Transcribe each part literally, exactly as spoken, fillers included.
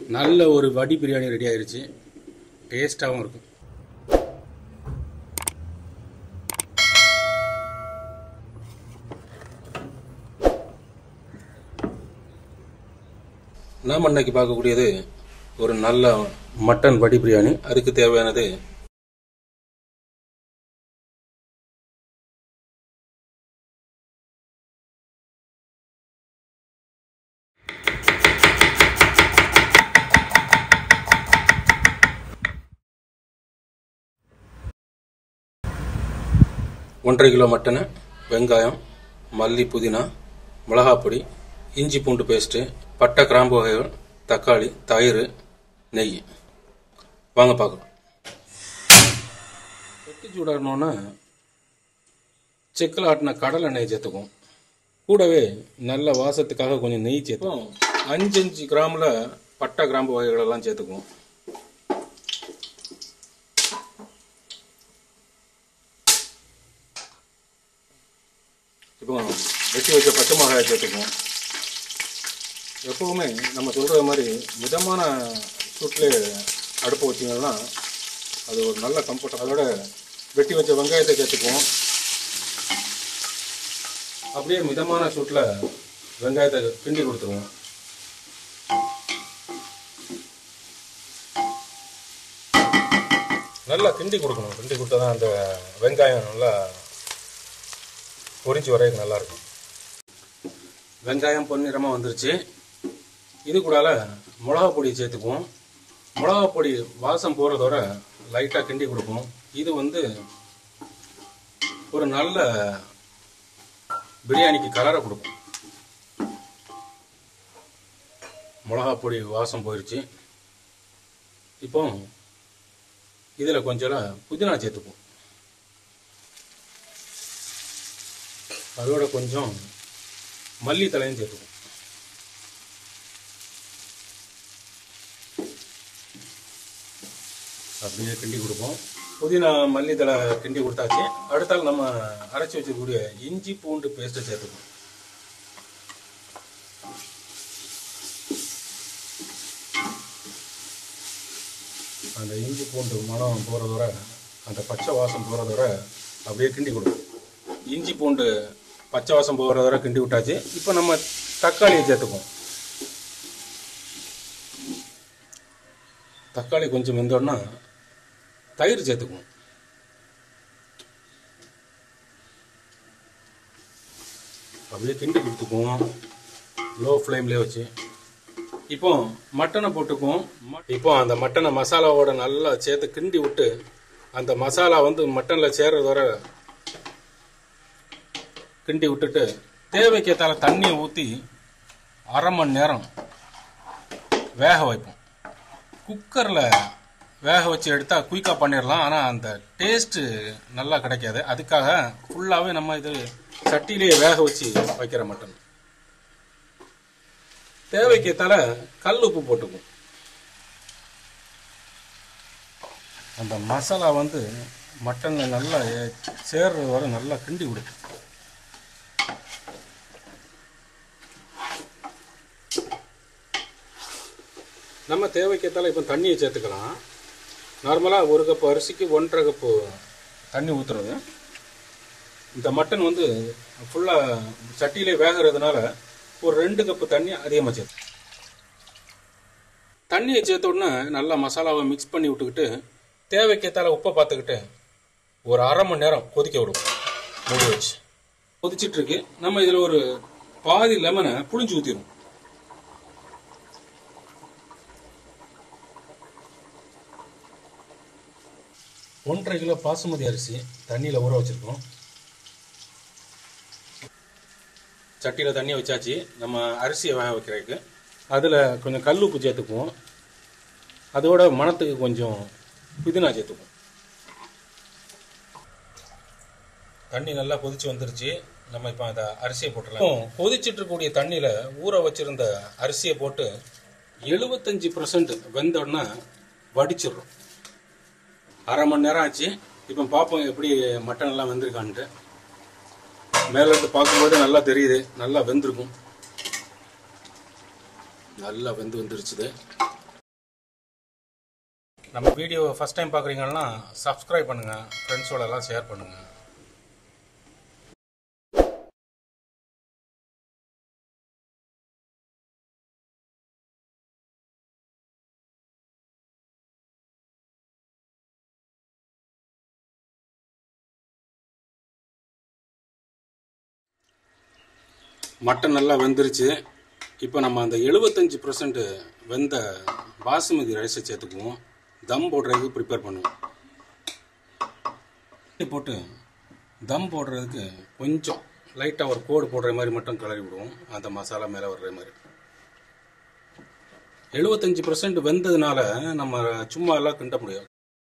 நல்ல ஒரு வடி பிரியாணி ரெடி ஆயிருச்சு. டேஸ்டாகவும் இருக்கும். நாம் இன்னைக்கு பார்க்கக்கூடியது ஒரு நல்ல மட்டன் வடி பிரியாணி. அதுக்கு தேவையானது ஒன்றரை கிலோ மட்டனு, வெங்காயம், மல்லி, புதினா, மிளகாப்பொடி, இஞ்சி பூண்டு பேஸ்ட்டு, பட்டை கிராம்பு வகைகள், தக்காளி, தயிர், நெய். வாங்க பார்க்கலாம். வெட்டி சூடாடணுன்னா செக்கில் ஆட்டின கடலை நெய் சேர்த்துக்கும். கூடவே நல்ல வாசத்துக்காக கொஞ்சம் நெய் சேர்த்துக்கும். அஞ்சு அஞ்சு கிராமில் பட்டை கிராம்பு வகைகளெல்லாம் சேர்த்துக்கும். இப்போ வெட்டி வச்ச பச்சை மிளகாயை சேர்த்துக்குவோம். எப்போவுமே நம்ம சொல்கிற மாதிரி மிதமான சூட்டில் அடுப்பு வச்சிங்கன்னா அது ஒரு நல்ல கம்ஃபர்ட். அதோட வெட்டி வச்ச வெங்காயத்தை சேர்த்துக்குவோம். அப்படியே மிதமான சூட்டில் வெங்காயத்தை கிண்டி கொடுத்துருவோம். நல்லா கிண்டி கொடுக்கணும். கிண்டி கொடுத்தா தான் அந்த வெங்காயம் நல்லா பொரிஞ்சு வரைக்கும் நல்லாயிருக்கும். வெங்காயம் பொன்னிறமாக வந்துருச்சு. இது கூட மிளகா பொடி சேர்த்துக்குவோம். மிளகா பொடி வாசம் போகிறதோட லைட்டாக கிண்டி கொடுப்போம். இது வந்து ஒரு நல்ல பிரியாணிக்கு கலரை கொடுக்கும். மிளகா பொடி வாசம் போயிடுச்சு. இப்போ இதில் கொஞ்சம் புதினா சேர்த்துப்போம். அதோட கொஞ்சம் மல்லி தலையும் சேர்த்துக்கும். அப்படியே கிண்டி கொடுப்போம். புதினா மல்லி தலை கிண்டி கொடுத்தாச்சு. அடுத்தால் நம்ம அரைச்சி வச்சிருக்கக்கூடிய இஞ்சி பூண்டு பேஸ்ட்டை சேர்த்துக்கணும். அந்த இஞ்சி பூண்டு மனம் போகிறதோட அந்த பச்சை வாசம் போகிறதோட அப்படியே கிண்டி கொடுப்போம். இஞ்சி பூண்டு பச்சை வாசம் போகிற வரை கிண்டி விட்டாச்சு. இப்போ நம்ம தக்காளியை சேர்த்துக்குவோம். தக்காளி கொஞ்சம் வெந்தோன்னா தயிர் சேர்த்துக்குவோம். அப்படியே கிண்டி கொடுத்துக்குவோம் லோ ஃப்ளேம்லேயே வச்சு. இப்போ மட்டனை போட்டுக்குவோம். இப்போ அந்த மட்டனை மசாலாவோட நல்லா சேர்த்து கிண்டி விட்டு அந்த மசாலா வந்து மட்டனில் சேர்றது வரை கிண்டி விட்டுட்டு தேவைக்கேற்றால தண்ணியை ஊற்றி அரை மணி நேரம் வேக வைப்போம். குக்கரில் வேக வச்சு எடுத்தால் குயிக்காக பண்ணிடலாம். ஆனால் அந்த டேஸ்ட்டு நல்லா கிடைக்காது. அதுக்காக ஃபுல்லாகவே நம்ம இது சட்டியிலேயே வேக வச்சு வைக்கிற மட்டன். தேவைக்கேற்றால கல் உப்பு போட்டுக்கும். அந்த மசாலா வந்து மட்டனில் நல்லா சேர்றது வரை நல்லா கிண்டி விடுக்கும். நம்ம தேவைக்கேற்றால இப்போ தண்ணியை சேர்த்துக்கலாம். நார்மலாக ஒரு கப்பு அரிசிக்கு ஒன்றரை கப்பு தண்ணி ஊற்றுறது. இந்த மட்டன் வந்து ஃபுல்லாக சட்டியிலே வேகிறதுனால ஒரு ரெண்டு கப்பு தண்ணி அதிகமாக சேர்த்து தண்ணியை சேர்த்த உடனே நல்லா மசாலாவை மிக்ஸ் பண்ணி விட்டுக்கிட்டு தேவைக்கேற்றால உப்பை பார்த்துக்கிட்டு ஒரு அரை மணி நேரம் கொதிக்க விடுவோம். மூடி வச்சு கொதிச்சிட்ருக்கு. நம்ம இதில் ஒரு பாதி லெமனை புளிஞ்சு ஊற்றிடுவோம். ஒன்றரை கிலோ பாசுமதி அரிசி தண்ணியில் ஊற வச்சுருக்கோம். சட்டியில் தண்ணியை வச்சாச்சு. நம்ம அரிசியை வேக வைக்கிறதுக்கு அதில் கொஞ்சம் கல் உப்பு சேர்த்துக்குவோம். அதோட மணத்துக்கு கொஞ்சம் புதினா சேர்த்துக்குவோம். தண்ணி நல்லா கொதிச்சு வந்துருச்சு. நம்ம இப்போ அந்த அரிசியை போட்டுடலாம். கொதிச்சுட்டு இருக்கக்கூடிய தண்ணியில் ஊற வச்சுருந்த அரிசியை போட்டு எழுபத்தஞ்சி பர்சன்ட் வெந்தோடனே வடிச்சிடுறோம். அரை மணி நேரம் ஆச்சு. இப்போ பார்ப்போம் எப்படி மட்டன் எல்லாம் வெந்திருக்கான்ட்டு. மேலே இருந்து பார்க்கும்போது நல்லா தெரியுது. நல்லா வெந்திருக்கும். நல்லா வெந்து வந்துருச்சுது. நம்ம வீடியோ ஃபஸ்ட் டைம் பார்க்குறீங்கன்னா சப்ஸ்கிரைப் பண்ணுங்கள், ஃப்ரெண்ட்ஸோடலாம் ஷேர் பண்ணுங்கள். மட்டன் நல்லா வெந்துருச்சு. இப்போ நம்ம அந்த எழுபத்தஞ்சி பர்சன்ட் வெந்த பாசுமதி ரைஸை சேர்த்துக்குவோம். தம் போடுறதுக்கு ப்ரிப்பேர் பண்ணுவோம். போட்டு தம் போடுறதுக்கு கொஞ்சம் லைட்டாக ஒரு கோடு போடுற மாதிரி மட்டும் கிளறி விடுவோம். அந்த மசாலா மேலே வர்ற மாதிரி. எழுபத்தஞ்சி பர்சன்ட் வெந்ததுனால நம்ம சும்மா எல்லாம் கிண்ட முடியாது.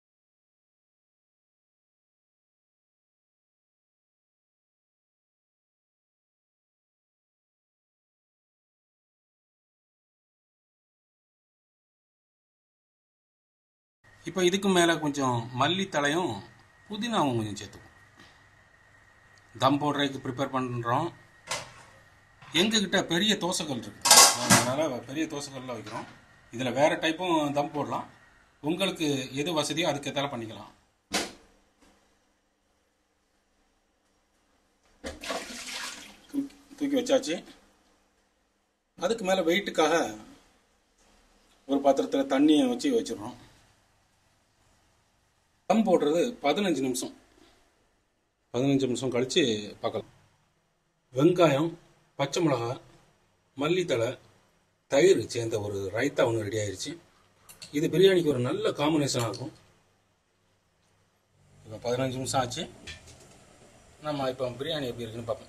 இப்போ இதுக்கு மேலே கொஞ்சம் மல்லித்தலையும் புதினாவும் கொஞ்சம் சேர்த்துக்குவோம். தம் போடுறதுக்கு ப்ரிப்பேர் பண்ணுறோம். எங்ககிட்ட பெரிய தோசைக்கல் இருக்குது, அதனால் பெரிய தோசைக்கல்ல வைக்கிறோம். இதில் வேறு டைப்பும் தம் போடலாம். உங்களுக்கு எது வசதியோ அதுக்கேற்றால பண்ணிக்கலாம். தூக்கி வச்சாச்சு. அதுக்கு மேலே வெயிட்டுக்காக ஒரு பாத்திரத்தில் தண்ணியை வச்சு வச்சிடறோம். தம் போடுறது பதினஞ்சு நிமிஷம் பதினஞ்சு நிமிஷம் கழித்து பார்க்கலாம். வெங்காயம், பச்சை மிளகா, மல்லித்தலை, தயிர் சேர்ந்த ஒரு ரைத்தா ஒன்று ரெடி ஆயிடுச்சு. இது பிரியாணிக்கு ஒரு நல்ல காம்பினேஷனாக இருக்கும். இப்போ பதினஞ்சு நிமிஷம் ஆச்சு. நம்ம இப்போ பிரியாணி எப்படி இருக்குன்னு பார்ப்போம்.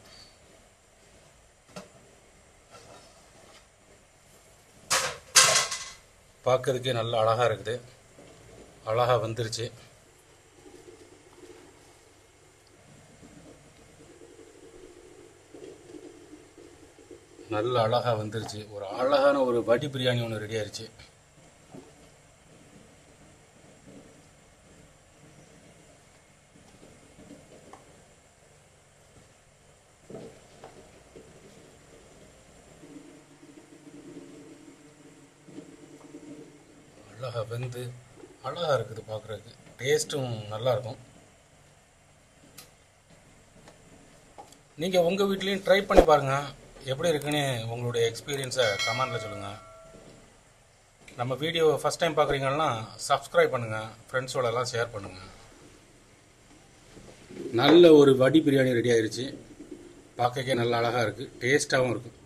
பார்க்கறதுக்கே நல்ல அழகாக இருக்குது. அழகாக வந்துருச்சு. நல்ல அழகாக வந்துருச்சு. ஒரு அழகான ஒரு வடி பிரியாணி ஒன்று ரெடி ஆயிடுச்சு. அழகாக வெந்து அழகாக இருக்குது. பார்க்குறதுக்கு டேஸ்ட்டும் நல்லாயிருக்கும். நீங்கள் உங்கள் வீட்லேயும் ட்ரை பண்ணி பாருங்கள். எப்படி இருக்குன்னு உங்களுடைய எக்ஸ்பீரியன்ஸை கமெண்டில் சொல்லுங்கள். நம்ம வீடியோ ஃபஸ்ட் டைம் பார்க்குறீங்கன்னா சப்ஸ்கிரைப் பண்ணுங்கள், ஃப்ரெண்ட்ஸோடலாம் ஷேர் பண்ணுங்கள். நல்ல ஒரு வடி பிரியாணி ரெடி ஆயிடுச்சு. பார்க்கவே நல்ல அழகாக இருக்குது, டேஸ்ட்டாகவும் இருக்குது.